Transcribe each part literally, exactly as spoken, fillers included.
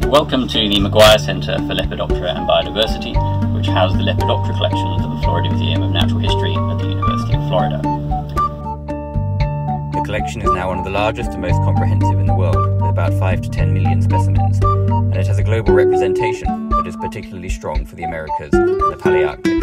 Welcome to the McGuire Center for Lepidoptera and Biodiversity, which houses the Lepidoptera collections of the Florida Museum of Natural History at the University of Florida. The collection is now one of the largest and most comprehensive in the world, with about five to ten million specimens, and it has a global representation, but is particularly strong for the Americas and the Palearctic.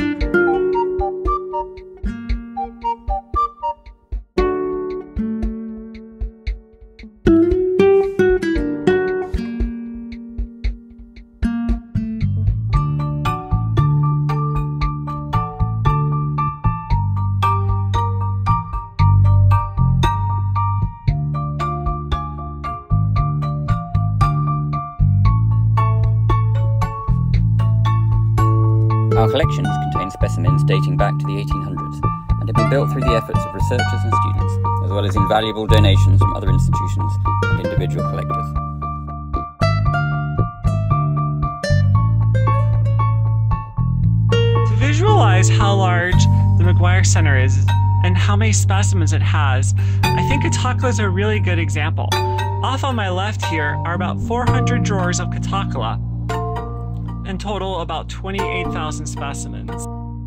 Our collections contain specimens dating back to the eighteen hundreds and have been built through the efforts of researchers and students, as well as invaluable donations from other institutions and individual collectors. To visualize how large the McGuire Center is and how many specimens it has, I think Catocala is a really good example. Off on my left here are about four hundred drawers of Catocala. In total, about twenty-eight thousand specimens.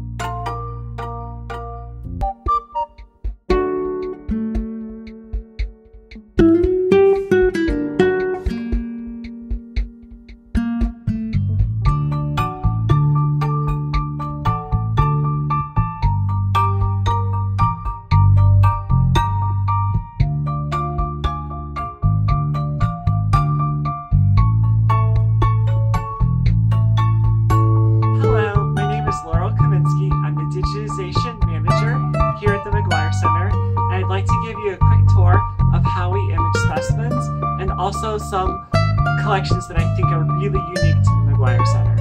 Here at the McGuire Center, and I'd like to give you a quick tour of how we image specimens and also some collections that I think are really unique to the McGuire Center.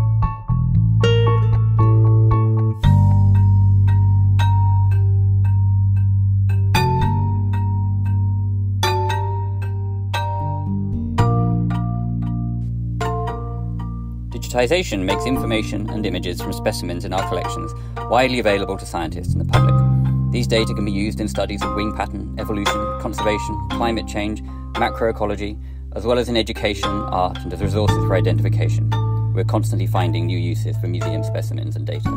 Digitization makes information and images from specimens in our collections widely available to scientists and the public. These data can be used in studies of wing pattern, evolution, conservation, climate change, macroecology, as well as in education, art, and as resources for identification. We're constantly finding new uses for museum specimens and data.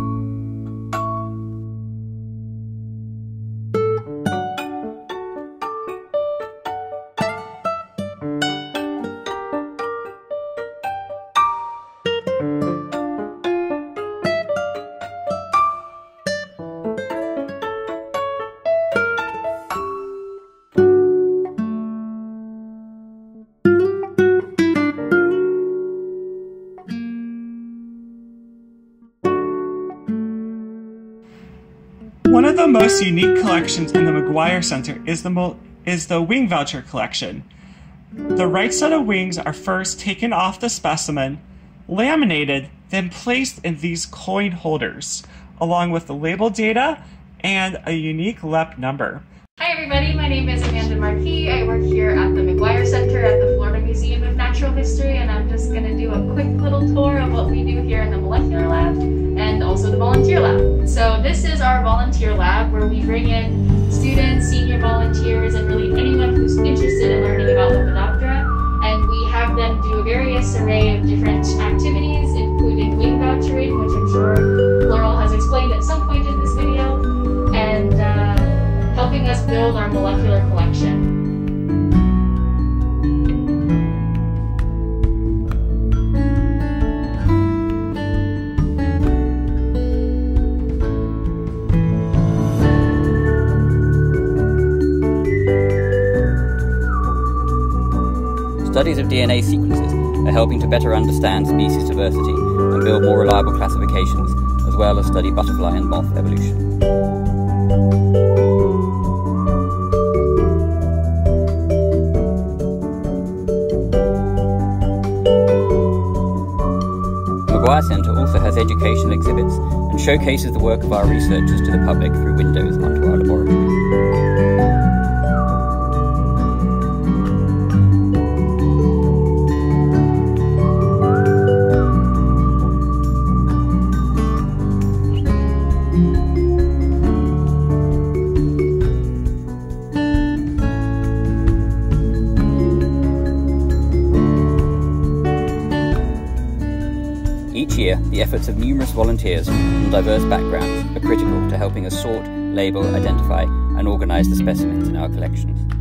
One of the most unique collections in the McGuire Center is the, is the wing voucher collection. The right set of wings are first taken off the specimen, laminated, then placed in these coin holders, along with the label data and a unique L E P number. Hi everybody, my name is Amanda Marquis. I work here at the McGuire Center at the Florida Museum of Natural History, and I'm just going to do a quick little tour of what we do here in the molecular lab and also the volunteer lab. So this is our volunteer lab where we bring in students, senior volunteers, and really anyone who's interested in learning about Lepidoptera, and we have them do a various array of different activities, including wing vouchering, which I'm sure Laurel has explained at some point in this video, and uh, helping us build our molecular collection. Studies of D N A sequences are helping to better understand species diversity and build more reliable classifications, as well as study butterfly and moth evolution. The McGuire Center also has educational exhibits and showcases the work of our researchers to the public through windows onto our laboratories. year, the efforts of numerous volunteers from diverse backgrounds are critical to helping us sort, label, identify and organise the specimens in our collections.